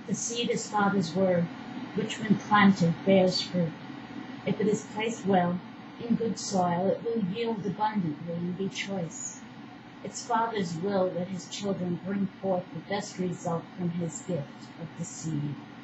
The seed is Father's word, which when planted bears fruit. If it is placed well, in good soil, it will yield abundantly and be choice. It's Father's will that his children bring forth the best result from his gift of the seed.